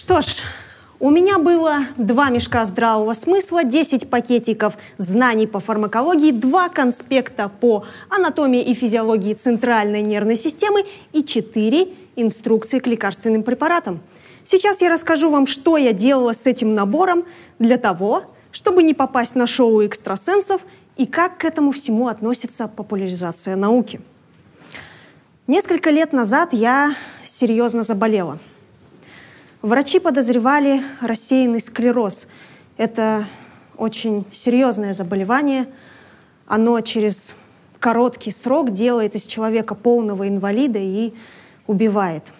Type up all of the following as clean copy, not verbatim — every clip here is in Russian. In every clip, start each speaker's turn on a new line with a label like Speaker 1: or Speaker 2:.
Speaker 1: Что ж, у меня было 2 мешка здравого смысла, 10 пакетиков знаний по фармакологии, 2 конспекта по анатомии и физиологии центральной нервной системы и 4 инструкции к лекарственным препаратам. Сейчас я расскажу вам, что я делала с этим набором для того, чтобы не попасть на шоу экстрасенсов и как к этому всему относится популяризация науки. Несколько лет назад я серьезно заболела. Врачи подозревали рассеянный склероз. Это очень серьезное заболевание. Оно через короткий срок делает из человека полного инвалида и убивает.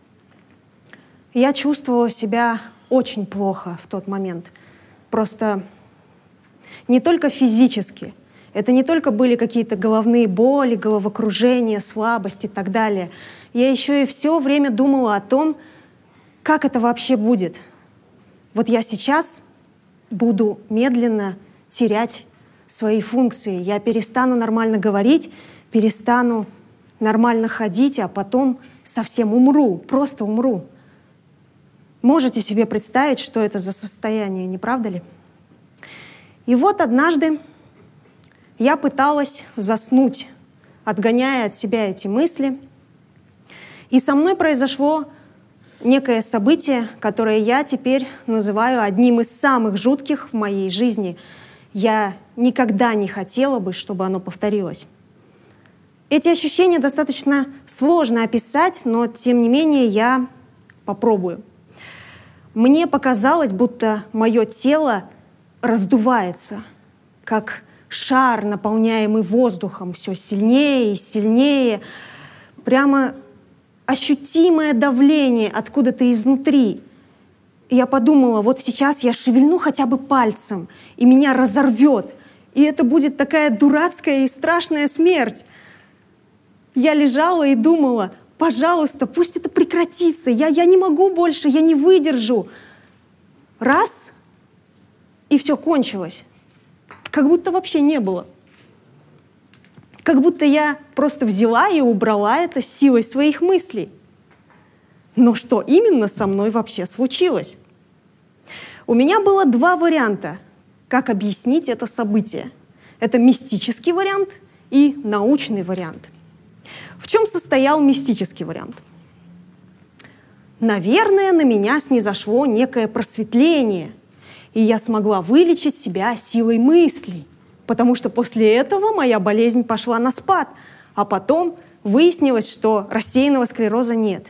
Speaker 1: Я чувствовала себя очень плохо в тот момент. Просто не только физически. Это не только были какие-то головные боли, головокружение, слабость и так далее. Я еще и все время думала о том, как это вообще будет. Вот я сейчас буду медленно терять свои функции. Я перестану нормально говорить, перестану нормально ходить, а потом совсем умру, просто умру. Можете себе представить, что это за состояние, не правда ли? И вот однажды я пыталась заснуть, отгоняя от себя эти мысли. И со мной произошло некое событие, которое я теперь называю одним из самых жутких в моей жизни. Я никогда не хотела бы, чтобы оно повторилось. Эти ощущения достаточно сложно описать, но тем не менее я попробую. Мне показалось, будто мое тело раздувается, как шар, наполняемый воздухом, все сильнее и сильнее, прямо ощутимое давление откуда-то изнутри. И я подумала, вот сейчас я шевельну хотя бы пальцем, и меня разорвет, и это будет такая дурацкая и страшная смерть. Я лежала и думала, пожалуйста, пусть это прекратится, я не могу больше, я не выдержу. Раз, и все кончилось. Как будто вообще не было. Как будто я просто взяла и убрала это силой своих мыслей. Но что именно со мной вообще случилось? У меня было 2 варианта, как объяснить это событие. Это мистический вариант и научный вариант. В чем состоял мистический вариант? Наверное, на меня снизошло некое просветление, и я смогла вылечить себя силой мыслей, потому что после этого моя болезнь пошла на спад, а потом выяснилось, что рассеянного склероза нет.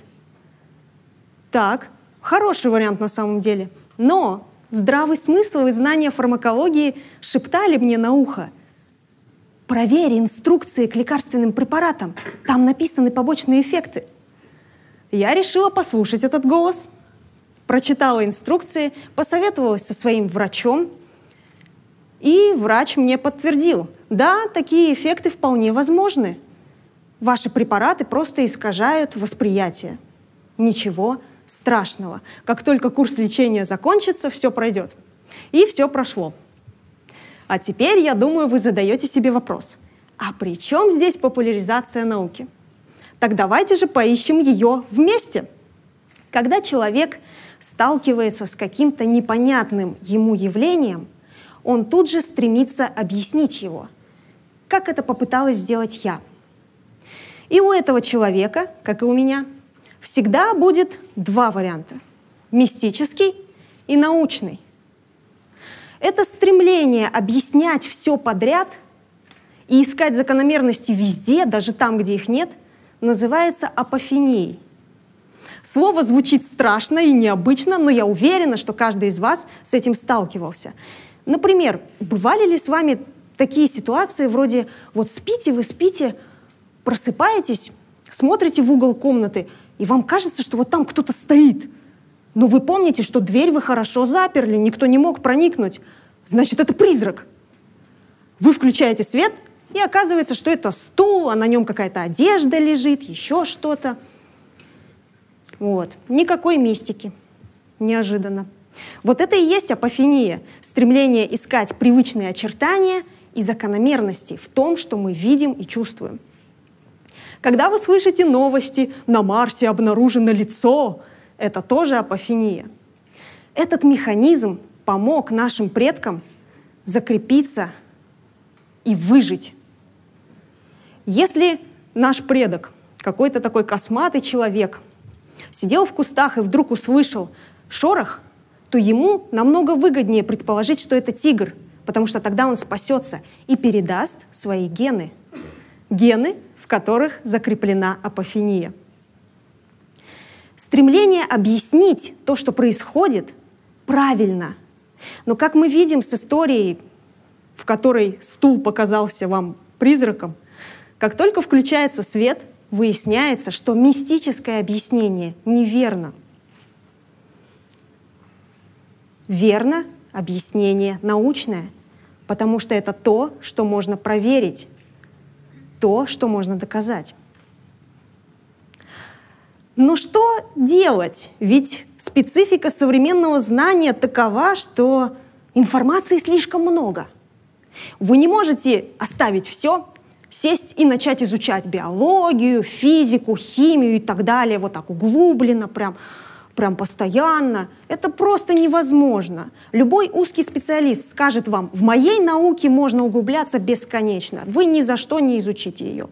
Speaker 1: Так, хороший вариант на самом деле. Но здравый смысл и знания фармакологии шептали мне на ухо: проверь инструкции к лекарственным препаратам, там написаны побочные эффекты. Я решила послушать этот голос, прочитала инструкции, посоветовалась со своим врачом, и врач мне подтвердил: да, такие эффекты вполне возможны. Ваши препараты просто искажают восприятие. Ничего страшного. Как только курс лечения закончится, все пройдет. И все прошло. А теперь, я думаю, вы задаете себе вопрос: а при чем здесь популяризация науки? Так давайте же поищем ее вместе. Когда человек сталкивается с каким-то непонятным ему явлением, он тут же стремится объяснить его, как это попыталась сделать я. И у этого человека, как и у меня, всегда будет 2 варианта — мистический и научный. Это стремление объяснять все подряд и искать закономерности везде, даже там, где их нет, называется апофенией. Слово звучит страшно и необычно, но я уверена, что каждый из вас с этим сталкивался. Например, бывали ли с вами такие ситуации вроде вот спите, вы спите, просыпаетесь, смотрите в угол комнаты, и вам кажется, что вот там кто-то стоит. Но вы помните, что дверь вы хорошо заперли, никто не мог проникнуть. Значит, это призрак. Вы включаете свет, и оказывается, что это стул, а на нем какая-то одежда лежит, еще что-то. Вот. Никакой мистики. Неожиданно. Вот это и есть апофения, стремление искать привычные очертания и закономерности в том, что мы видим и чувствуем. Когда вы слышите новости «на Марсе обнаружено лицо», это тоже апофения. Этот механизм помог нашим предкам закрепиться и выжить. Если наш предок, какой-то такой косматый человек, сидел в кустах и вдруг услышал шорох, то ему намного выгоднее предположить, что это тигр, потому что тогда он спасется и передаст свои гены. Гены, в которых закреплена апофения. Стремление объяснить то, что происходит, правильно. Но как мы видим с историей, в которой стул показался вам призраком, как только включается свет, выясняется, что мистическое объяснение неверно. Верно объяснение научное, потому что это то, что можно проверить, то, что можно доказать. Но что делать? Ведь специфика современного знания такова, что информации слишком много. Вы не можете оставить все, сесть и начать изучать биологию, физику, химию и так далее, вот так углубленно, прям постоянно. Это просто невозможно. Любой узкий специалист скажет вам: в моей науке можно углубляться бесконечно. Вы ни за что не изучите ее.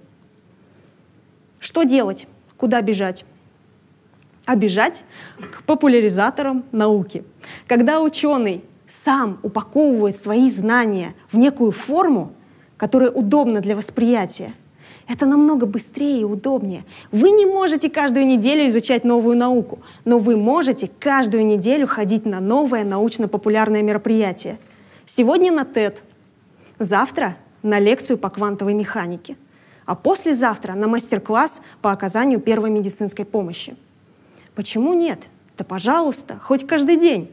Speaker 1: Что делать? Куда бежать? А бежать к популяризаторам науки. Когда ученый сам упаковывает свои знания в некую форму, которая удобна для восприятия, это намного быстрее и удобнее. Вы не можете каждую неделю изучать новую науку, но вы можете каждую неделю ходить на новое научно-популярное мероприятие. Сегодня на TED, завтра на лекцию по квантовой механике, а послезавтра на мастер-класс по оказанию первой медицинской помощи. Почему нет? Да пожалуйста, хоть каждый день.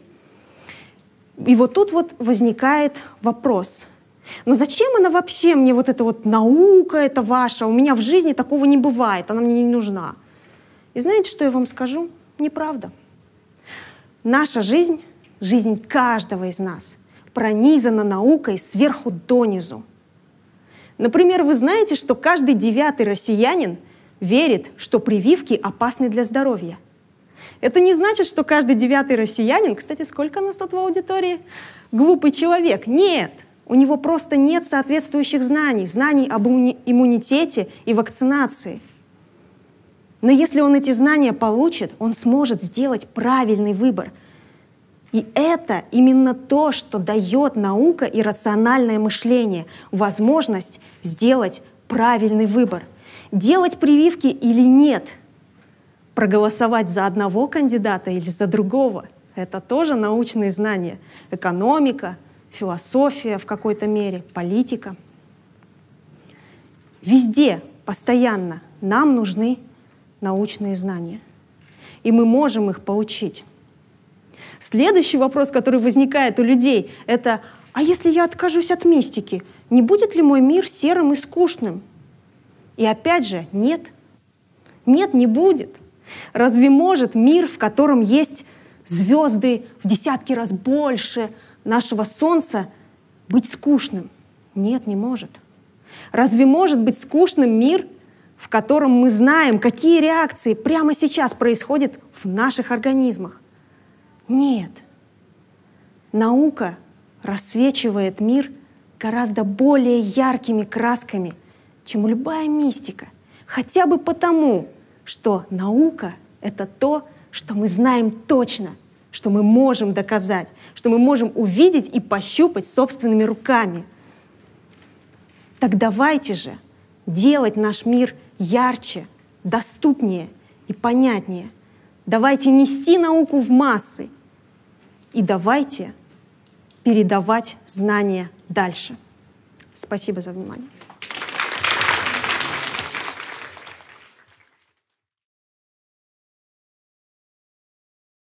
Speaker 1: И вот тут вот возникает вопрос. Но зачем она вообще мне, вот эта вот наука, это ваша? У меня в жизни такого не бывает, она мне не нужна. И знаете, что я вам скажу? Неправда. Наша жизнь, жизнь каждого из нас, пронизана наукой сверху донизу. Например, вы знаете, что каждый 9-й россиянин верит, что прививки опасны для здоровья. Это не значит, что каждый 9-й россиянин, кстати, сколько нас тут в аудитории, глупый человек. Нет, у него просто нет соответствующих знаний об иммунитете и вакцинации. Но если он эти знания получит, он сможет сделать правильный выбор. И это именно то, что дает наука и рациональное мышление, возможность сделать правильный выбор. Делать прививки или нет, проголосовать за одного кандидата или за другого — это тоже научные знания. Экономика, философия в какой-то мере, политика. Везде, постоянно нам нужны научные знания. И мы можем их получить. Следующий вопрос, который возникает у людей, это: а если я откажусь от мистики, не будет ли мой мир серым и скучным? И опять же, нет. Нет, не будет. Разве может мир, в котором есть звезды в десятки раз больше нашего Солнца, быть скучным? Нет, не может. Разве может быть скучным мир, в котором мы знаем, какие реакции прямо сейчас происходят в наших организмах? Нет. Наука рассвечивает мир гораздо более яркими красками, чем любая мистика. Хотя бы потому, что наука — это то, что мы знаем точно, что мы можем доказать, что мы можем увидеть и пощупать собственными руками. Так давайте же делать наш мир ярче, доступнее и понятнее. Давайте нести науку в массы и давайте передавать знания дальше. Спасибо за внимание.